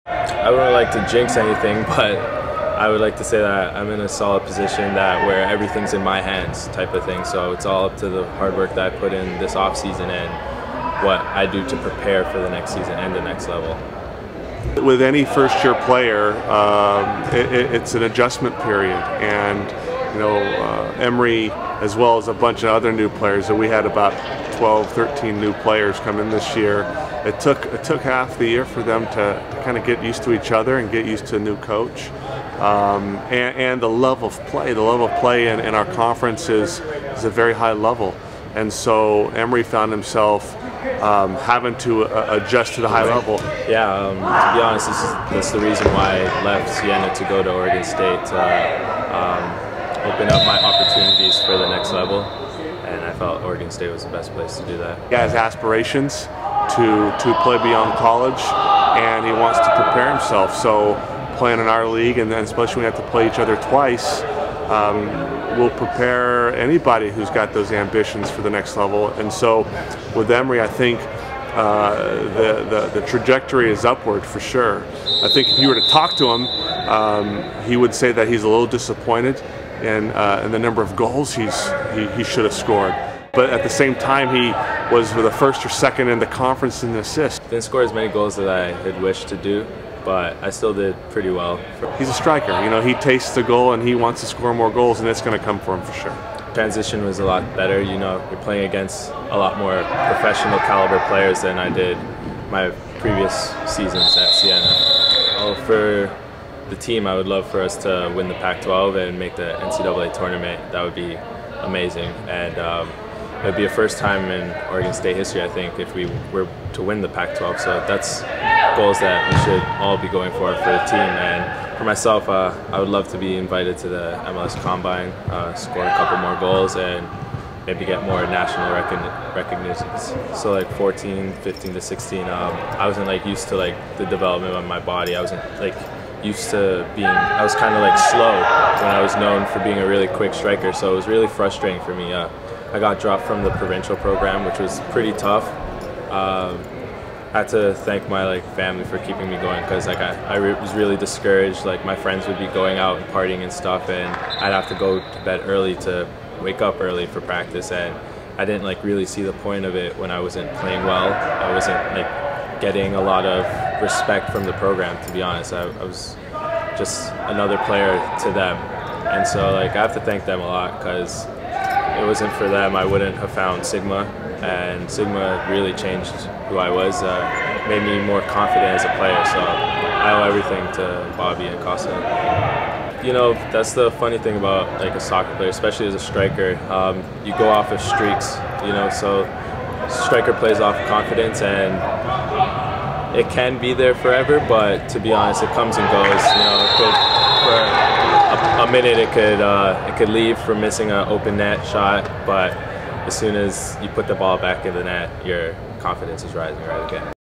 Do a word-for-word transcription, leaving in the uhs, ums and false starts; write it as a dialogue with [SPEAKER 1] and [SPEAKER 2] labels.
[SPEAKER 1] I wouldn't like to jinx anything, but I would like to say that I'm in a solid position that where everything's in my hands type of thing. So it's all up to the hard work that I put in this off season and what I do to prepare for the next season and the next level.
[SPEAKER 2] With any first-year player, um, it, it's an adjustment period, and you know, uh, Emery, as well as a bunch of other new players, that we had about twelve, thirteen new players come in this year. It took it took half the year for them to, to kind of get used to each other and get used to a new coach, um, and, and the level of play. The level of play in, in our conference is is a very high level, and so Emery found himself Um, having to uh, adjust to the high level.
[SPEAKER 1] Yeah, um, to be honest, this is, that's the reason why I left Siena to go to Oregon State, to um, open up my opportunities for the next level, and I felt Oregon State was the best place to do that.
[SPEAKER 2] He has aspirations to, to play beyond college, and he wants to prepare himself. So playing in our league, and then especially when we have to play each other twice, um, will prepare anybody who's got those ambitions for the next level. And so with Emery, I think uh, the, the, the trajectory is upward for sure. I think if you were to talk to him, um, he would say that he's a little disappointed in, uh, in the number of goals he's, he, he should have scored. But at the same time, he was the first or second in the conference in assists.
[SPEAKER 1] Didn't score as many goals as I had wished to do, but I still did pretty well.
[SPEAKER 2] He's a striker. You know, he tastes the goal and he wants to score more goals, and it's going to come for him for sure.
[SPEAKER 1] Transition was a lot better. You know, you're playing against a lot more professional caliber players than I did my previous seasons at Siena. Well, for the team, I would love for us to win the Pac twelve and make the N C double A tournament. That would be amazing. And um, it would be a first time in Oregon State history, I think, if we were to win the Pac twelve. So that's goals that we should all be going for for the team. And for myself, uh, I would love to be invited to the M L S Combine, uh, score a couple more goals, and maybe get more national recognitions. So like fourteen, fifteen to sixteen, um, I wasn't like used to like the development of my body. I wasn't like used to being, I was kind of like slow when I was known for being a really quick striker. So it was really frustrating for me. Uh, I got dropped from the provincial program, which was pretty tough. Um, I had to thank my like family for keeping me going, because like I, I re was really discouraged. Like my friends would be going out and partying and stuff, and I'd have to go to bed early to wake up early for practice, and I didn't like really see the point of it when I wasn't playing well. I wasn't like getting a lot of respect from the program, to be honest. I, I was just another player to them, and so like I have to thank them a lot, because it wasn't for them, I wouldn't have found Sigma, and Sigma really changed who I was, uh, made me more confident as a player, so I owe everything to Bobby and Costa. You know, that's the funny thing about like a soccer player, especially as a striker. Um, you go off of streaks, you know, so striker plays off confidence, and it can be there forever, but to be honest, it comes and goes. You know, it could, for a, a minute it could uh, it could leave for missing an open net shot, but as soon as you put the ball back in the net, your confidence is rising right again.